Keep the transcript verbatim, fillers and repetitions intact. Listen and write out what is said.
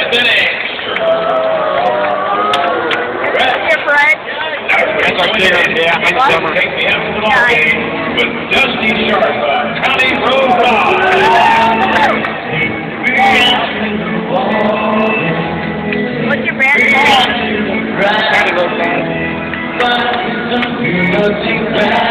seventh inning. Here, Fred. That's our kicker. Yeah, I'm summer. Take the end of the ball game with Dusty Sharp on County Road five. What's your brand name? County Road five.